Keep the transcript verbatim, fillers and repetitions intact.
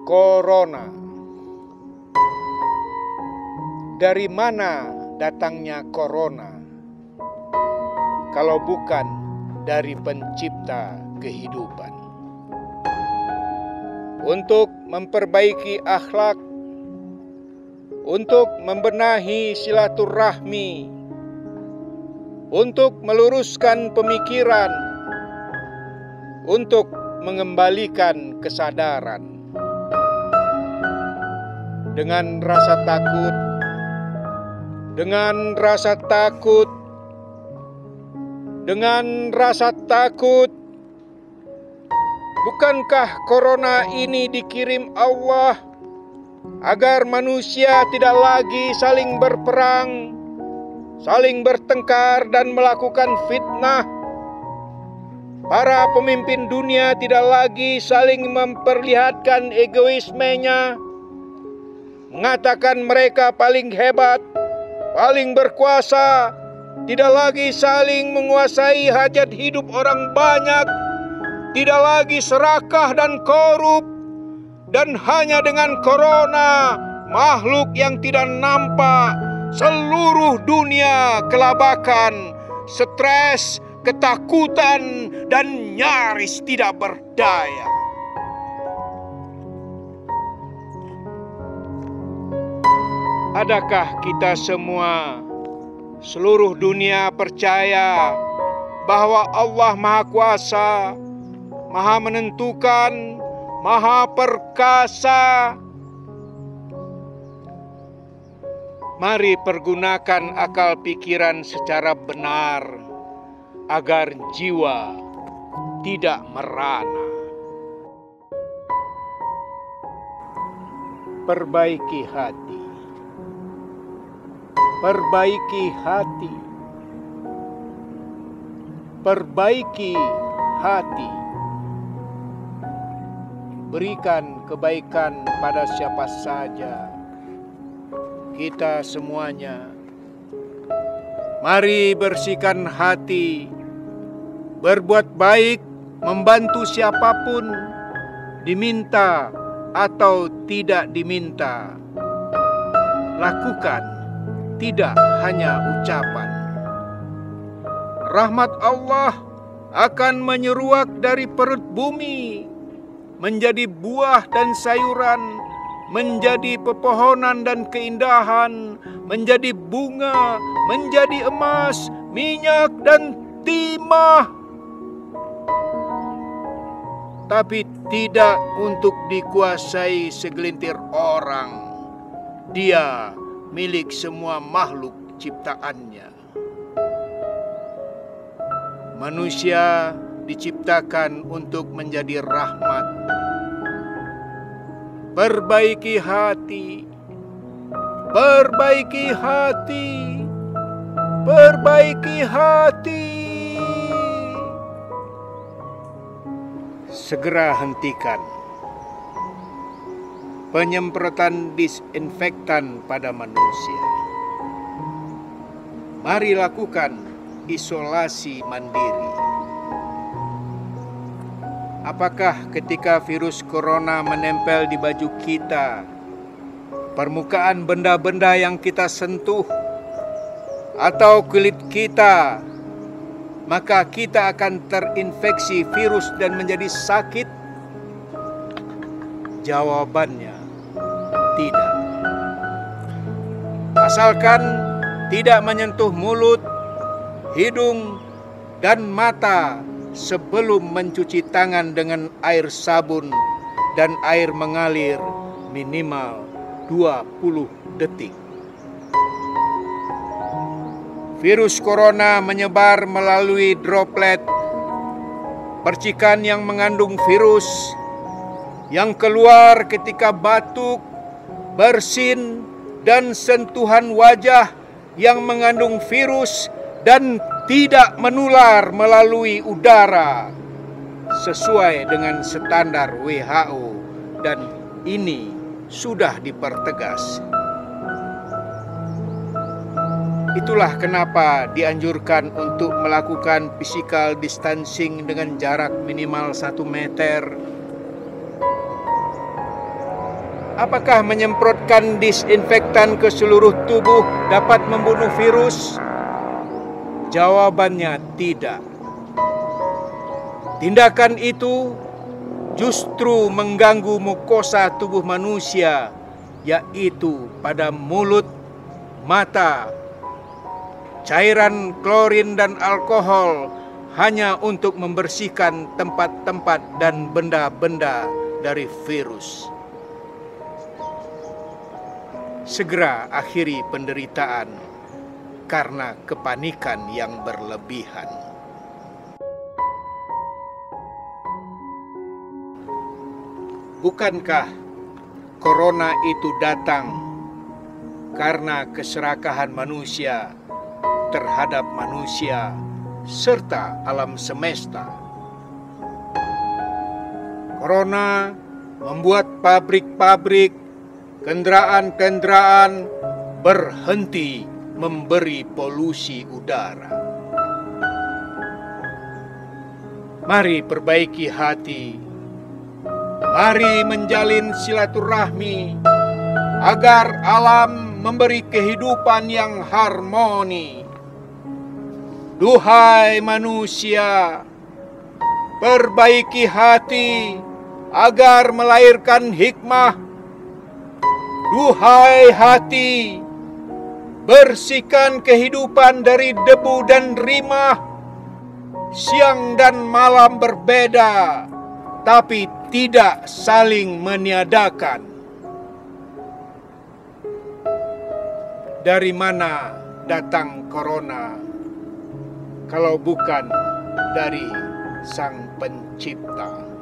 corona. Dari mana datangnya corona kalau bukan dari pencipta kehidupan? Untuk memperbaiki akhlak, untuk membenahi silaturahmi, untuk meluruskan pemikiran, untuk mengembalikan kesadaran. Dengan rasa takut, dengan rasa takut, dengan rasa takut, bukankah corona ini dikirim Allah agar manusia tidak lagi saling berperang, saling bertengkar dan melakukan fitnah? Para pemimpin dunia tidak lagi saling memperlihatkan egoismenya, mengatakan mereka paling hebat, paling berkuasa, tidak lagi saling menguasai hajat hidup orang banyak, tidak lagi serakah dan korup, dan hanya dengan corona, makhluk yang tidak nampak, seluruh dunia kelabakan, stres, ketakutan, dan nyaris tidak berdaya. Adakah kita semua, seluruh dunia percaya bahwa Allah Maha Kuasa, Maha Menentukan, Maha Perkasa? Mari pergunakan akal pikiran secara benar agar jiwa tidak merana. Perbaiki hati. Perbaiki hati. Perbaiki hati. Berikan kebaikan pada siapa saja. Kita semuanya, mari bersihkan hati, berbuat baik, membantu siapapun, diminta atau tidak diminta. Lakukan, tidak hanya ucapan. Rahmat Allah akan menyeruak dari perut bumi, menjadi buah dan sayuran, menjadi pepohonan dan keindahan, menjadi bunga, menjadi emas, minyak dan timah. Tapi tidak untuk dikuasai segelintir orang. Dia milik semua makhluk ciptaannya. Manusia diciptakan untuk menjadi rahmat. Perbaiki hati, perbaiki hati, perbaiki hati. Segera hentikan penyemprotan disinfektan pada manusia. Mari lakukan isolasi mandiri. Apakah ketika virus corona menempel di baju kita, permukaan benda-benda yang kita sentuh, atau kulit kita, maka kita akan terinfeksi virus dan menjadi sakit? Jawabannya, tidak. Asalkan tidak menyentuh mulut, hidung, dan mata sebelum mencuci tangan dengan air sabun dan air mengalir minimal dua puluh detik. Virus corona menyebar melalui droplet, percikan yang mengandung virus, yang keluar ketika batuk, bersin, dan sentuhan wajah yang mengandung virus, dan tidak menular melalui udara sesuai dengan standar W H O, dan ini sudah dipertegas. Itulah kenapa dianjurkan untuk melakukan physical distancing dengan jarak minimal satu meter. Apakah menyemprotkan disinfektan ke seluruh tubuh dapat membunuh virus? Jawabannya tidak. Tindakan itu justru mengganggu mukosa tubuh manusia, yaitu pada mulut, mata. Cairan klorin dan alkohol hanya untuk membersihkan tempat-tempat dan benda-benda dari virus. Segera akhiri penderitaan karena kepanikan yang berlebihan. Bukankah corona itu datang karena keserakahan manusia terhadap manusia serta alam semesta? Corona membuat pabrik-pabrik, kendaraan-kendaraan berhenti memberi polusi udara. Mari perbaiki hati, mari menjalin silaturahmi agar alam memberi kehidupan yang harmoni. Duhai manusia, perbaiki hati agar melahirkan hikmah. Duhai hati, bersihkan kehidupan dari debu dan rimah. Siang dan malam berbeda, tapi tidak saling meniadakan. Dari mana datang corona, kalau bukan dari Sang Pencipta?